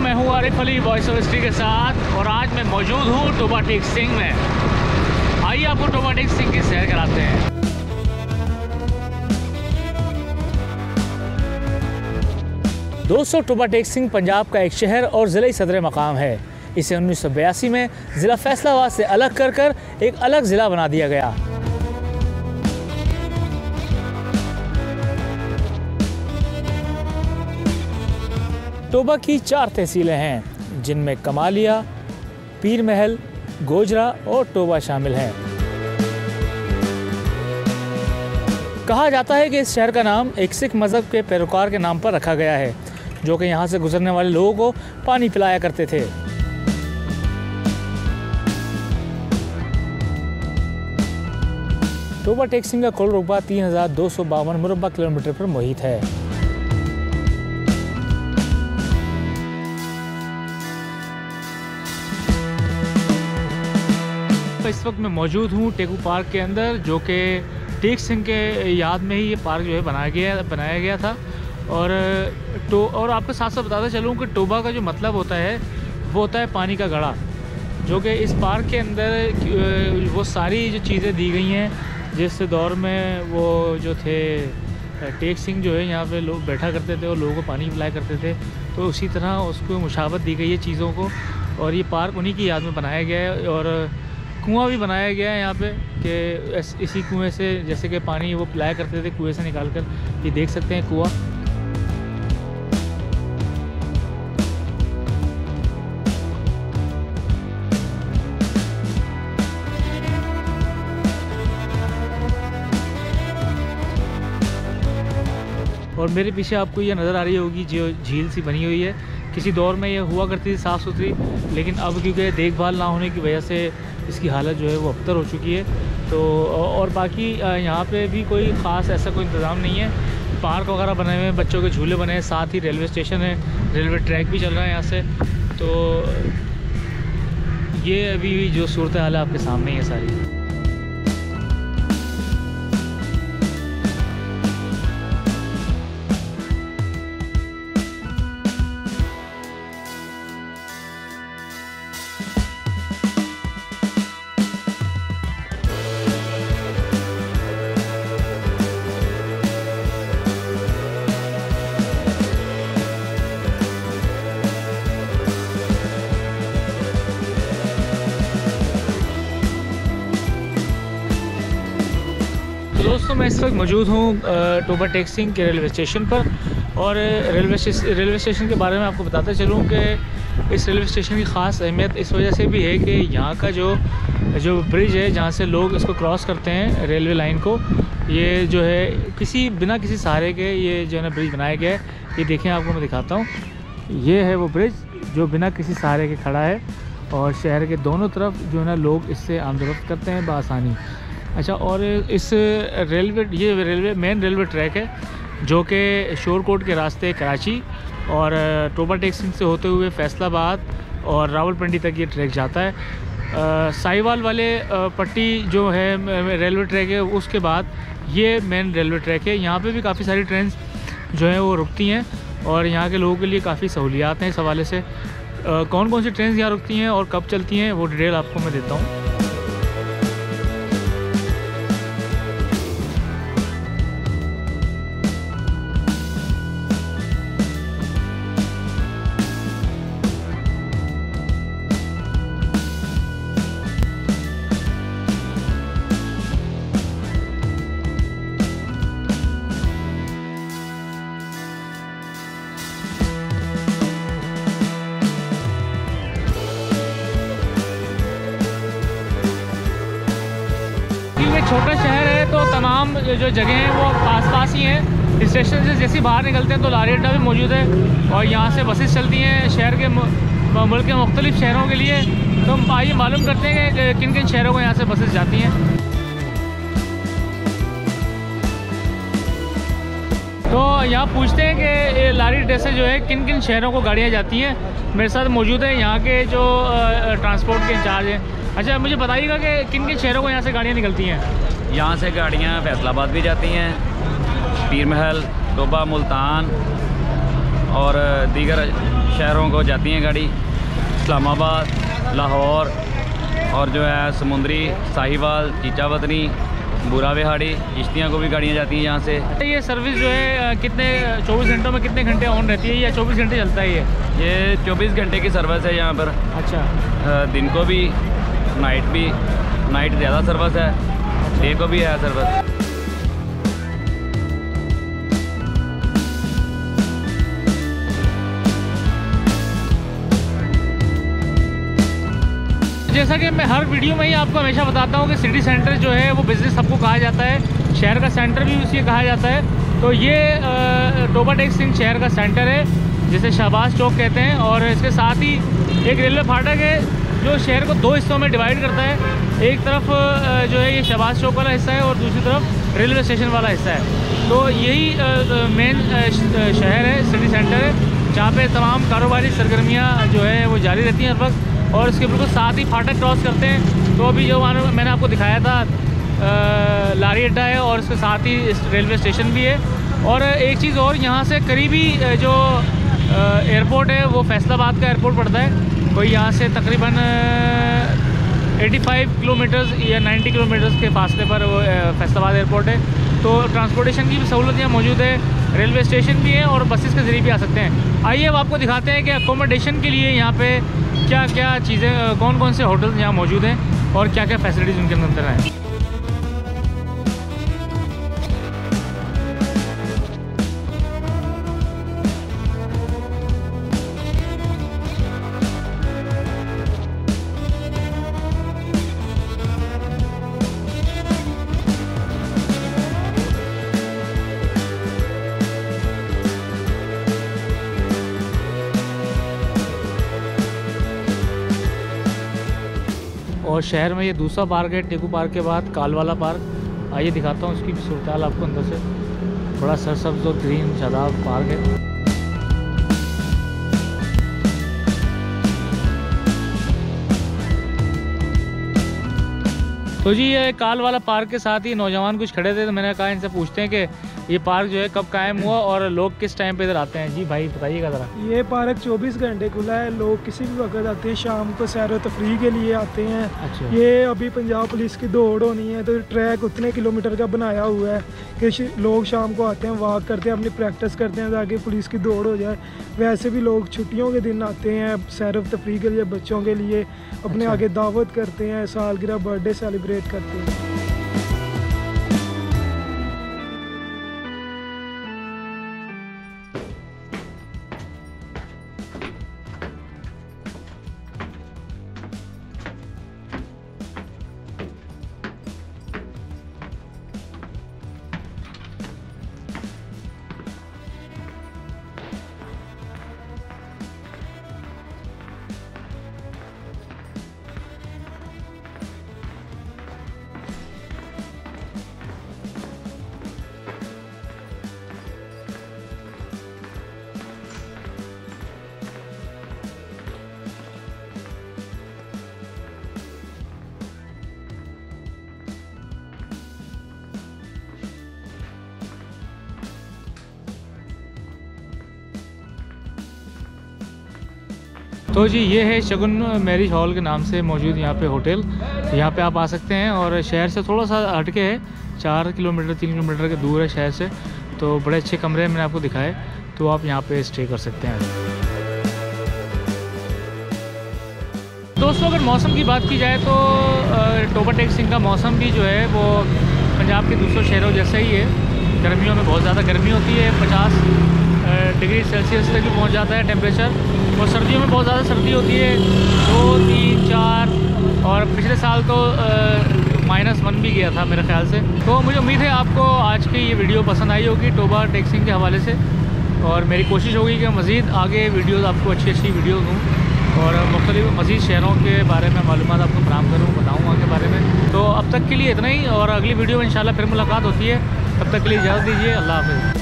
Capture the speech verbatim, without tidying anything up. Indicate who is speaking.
Speaker 1: मैं हूँ Arif Ali voice of history के साथ और आज मैं मौजूद हूँ टोबा टेक सिंह में। आइए आपको टोबा टेक सिंह की सैर कराते हैं। दोस्तों, टोबा टेक सिंह पंजाब का एक शहर और ज़िले सदर मकाम है। इसे उन्नीस सौ बयासी में ज़िला फैसलाबाद से अलग कर कर एक अलग ज़िला बना दिया गया। टोबा की चार तहसीलें हैं, जिनमें कमालिया, पीर महल, गोजरा और टोबा शामिल हैं। कहा जाता है कि इस शहर का नाम एक सिख मज़हब के पैरोकार के नाम पर रखा गया है, जो कि यहाँ से गुजरने वाले लोगों को पानी पिलाया करते थे। टोबा टेक सिंह का कुल रकबा तीन हज़ार दो सौ बावन मुरबा किलोमीटर पर मुहित है। इस वक्त मैं मौजूद हूँ टेकू पार्क के अंदर, जो कि टेक सिंह के याद में ही ये पार्क जो है बनाया गया बनाया गया था। और तो और आपको साथ साथ बताता चलूँ कि टोबा का जो मतलब होता है वो होता है पानी का घड़ा, जो कि इस पार्क के अंदर वो सारी जो चीज़ें दी गई हैं जिस दौर में वो जो थे टेक सिंह जो है यहाँ पे लोग बैठा करते थे और लोगों को पानी पिलाया करते थे, तो उसी तरह उसको मुशावत दी गई है चीज़ों को। और ये पार्क उन्हीं की याद में बनाया गया है। और कुआं भी बनाया गया है यहाँ पे कि इसी कुएं से जैसे कि पानी वो पिलाया करते थे कुएं से निकाल कर, ये देख सकते हैं कुआं। और मेरे पीछे आपको ये नज़र आ रही होगी जो झील सी बनी हुई है। किसी दौर में ये हुआ करती थी साफ़ सुथरी, लेकिन अब क्योंकि देखभाल ना होने की वजह से इसकी हालत जो है वो अबतर हो चुकी है। तो और बाकी यहाँ पे भी कोई ख़ास ऐसा कोई इंतज़ाम नहीं है। पार्क वगैरह बने हुए हैं, बच्चों के झूले बने हैं, साथ ही रेलवे स्टेशन है, रेलवे ट्रैक भी चल रहा है यहाँ से। तो ये अभी जो सूरत हाल है आपके सामने ही है सारी। दोस्तों, मैं इस वक्त मौजूद हूँ टोबा टेक सिंह के रेलवे स्टेशन पर। और रेलवे रेलवे स्टेशन के बारे में आपको बताते चलूँ कि इस रेलवे स्टेशन की ख़ास अहमियत इस वजह से भी है कि यहाँ का जो जो ब्रिज है जहाँ से लोग इसको क्रॉस करते हैं रेलवे लाइन को, ये जो है किसी बिना किसी सहारे के ये जो है ना ब्रिज बनाया गया है। ये देखें, आपको मैं दिखाता हूँ, ये है वो ब्रिज जो बिना किसी सहारे के खड़ा है और शहर के दोनों तरफ जो है ना लोग इससे आमदरफ्त करते हैं बआसानी। अच्छा, और इस रेलवे ये रेलवे मेन रेलवे ट्रैक है जो कि शोरकोट के रास्ते कराची और टोबा टेक सिंह से होते हुए फैसलाबाद और रावलपिंडी तक ये ट्रैक जाता है। साहिवाल वाले आ, पट्टी जो है रेलवे ट्रैक है, उसके बाद ये मेन रेलवे ट्रैक है। यहाँ पे भी काफ़ी सारी ट्रेन जो हैं वो रुकती हैं और यहाँ के लोगों के लिए काफ़ी सहूलियात हैं इस हवाले से। आ, कौन कौन सी ट्रेन यहाँ रुकती हैं और कब चलती हैं वो डिटेल आपको मैं देता हूँ। छोटा शहर है तो तमाम जो जगह हैं वो पास पास ही हैं। स्टेशन से जैसे बाहर निकलते हैं तो लारी अड्डा भी मौजूद है और यहाँ से बसेस चलती हैं शहर के मुल्क के मुख्तलिफ शहरों के लिए। तो हम आइए मालूम करते हैं कि किन किन शहरों को यहाँ से बसेस जाती हैं। तो यहाँ पूछते हैं कि लारी अड्डे से जो है किन किन शहरों को गाड़ियाँ जाती हैं। मेरे साथ मौजूद है यहाँ के जो ट्रांसपोर्ट के इंचार्ज हैं। अच्छा, मुझे बताइएगा कि किन किन शहरों को यहाँ से गाड़ियाँ निकलती हैं।
Speaker 2: यहाँ से गाड़ियाँ फैसलाबाद भी जाती हैं, पीर महल, टोबा, मुल्तान और दीगर शहरों को जाती हैं गाड़ी, इस्लामाबाद, लाहौर और जो है समुंदरी, साहिवाल, चीचावतनी, बुरा विहाड़ी, चिश्तियाँ को भी गाड़ियाँ जाती हैं यहाँ से।
Speaker 1: ये सर्विस जो है कितने चौबीस घंटों में कितने घंटे ऑन रहती है या चौबीस घंटे चलता है ये?
Speaker 2: ये चौबीस घंटे की सर्विस है यहाँ पर।
Speaker 1: अच्छा।
Speaker 2: दिन को भी, नाइट भी, नाइट ज़्यादा सर्विस है, डे को भी है सर्विस।
Speaker 1: जैसा कि मैं हर वीडियो में ही आपको हमेशा बताता हूँ कि सिटी सेंटर जो है वो बिज़नेस सबको कहा जाता है, शहर का सेंटर भी उसी कहा जाता है। तो ये टोबा टेक सिंह शहर का सेंटर है जिसे शहबाज चौक कहते हैं, और इसके साथ ही एक रेलवे फाटक है जो शहर को दो हिस्सों में डिवाइड करता है। एक तरफ जो है ये शहबाज चौक वाला हिस्सा है और दूसरी तरफ रेलवे स्टेशन वाला हिस्सा है। तो यही मेन शहर है, सिटी सेंटर है, जहाँ पे तमाम कारोबारी सरगर्मियाँ जो है वो जारी रहती हैं हर वक्त, और इसके बिल्कुल साथ ही फाटक क्रॉस करते हैं। तो अभी जो मैंने आपको दिखाया था आ, लारी अड्डा है और इसके साथ ही रेलवे स्टेशन भी है। और एक चीज़ और, यहाँ से करीबी जो एयरपोर्ट है वो फैसलाबाद का एयरपोर्ट पड़ता है। कोई यहाँ से तकरीबन पचासी किलोमीटर्स या नब्बे किलोमीटर्स के फासले पर वो फैसलाबाद एयरपोर्ट है। तो ट्रांसपोर्टेशन की भी सहूलत यहाँ मौजूद है, रेलवे स्टेशन भी है और बसेस के ज़रिए भी आ सकते हैं। आइए अब आपको दिखाते हैं कि अकोमोडेशन के लिए यहाँ पे क्या क्या चीज़ें, कौन कौन से होटल यहाँ मौजूद हैं और क्या क्या फैसिलिटीज़ उनके अंदर हैं। और शहर में ये दूसरा पार्क है टेकू पार्क के बाद, कालवाला पार्क। आइए दिखाता हूँ उसकी भी सूरत हाल आपको अंदर से। बड़ा सरसब्ज और ग्रीन शादाब पार्क है। तो जी ये कालवाला पार्क के साथ ही नौजवान कुछ खड़े थे, तो मैंने कहा इनसे पूछते हैं कि ये पार्क जो है कब कायम हुआ और लोग किस टाइम पे इधर आते हैं। जी भाई बताइएगा ज़रा।
Speaker 3: ये पार्क चौबीस घंटे खुला है, लोग किसी भी वक्त आते हैं, शाम को सैर व तफरीह के लिए आते हैं।
Speaker 1: अच्छा।
Speaker 3: ये अभी पंजाब पुलिस की दौड़ होनी है तो ट्रैक उतने किलोमीटर का बनाया हुआ है कि लोग शाम को आते हैं, वॉक करते हैं, अपनी प्रैक्टिस करते हैं ताकि पुलिस की दौड़ हो जाए। वैसे भी लोग छुट्टियों के दिन आते हैं सैर व तफरीह के लिए, बच्चों के लिए अपने
Speaker 1: अच्छा।
Speaker 3: आगे दावत करते हैं, सालगिरह बर्थडे सेलिब्रेट करते हैं।
Speaker 1: तो जी ये है शगुन मैरिज हॉल के नाम से मौजूद यहाँ पे होटल। यहाँ पे आप आ सकते हैं और शहर से थोड़ा सा हटके है, चार किलोमीटर तीन किलोमीटर के दूर है शहर से। तो बड़े अच्छे कमरे मैंने आपको दिखाए, तो आप यहाँ पे स्टे कर सकते हैं। दोस्तों अगर मौसम की बात की जाए तो टोबा टेक सिंह का मौसम भी जो है वो पंजाब के दूसरों शहरों जैसा ही है। गर्मियों में बहुत ज़्यादा गर्मी होती है, पचास डिग्री सेल्सियस तक भी पहुंच जाता है टेम्परेचर, और सर्दियों में बहुत ज़्यादा सर्दी होती है, दो तीन चार, और पिछले साल तो माइनस वन भी गया था मेरे ख्याल से। तो मुझे उम्मीद है आपको आज की ये वीडियो पसंद आई होगी टोबा टेक सिंह के हवाले से, और मेरी कोशिश होगी कि मज़ीद आगे वीडियोज़ आपको अच्छी अच्छी वीडियोज़ दूँ और मुख्तलिफ मज़ीद शहरों के बारे में मालूमात आपको फराहम करूँ, बताऊँ वहाँ के बारे में। तो अब तक के लिए इतना ही, और अगली वीडियो में इंशाल्लाह फिर मुलाकात होती है। तब तक के लिए इजाज़त दीजिए। अल्लाह हाफ़िज़।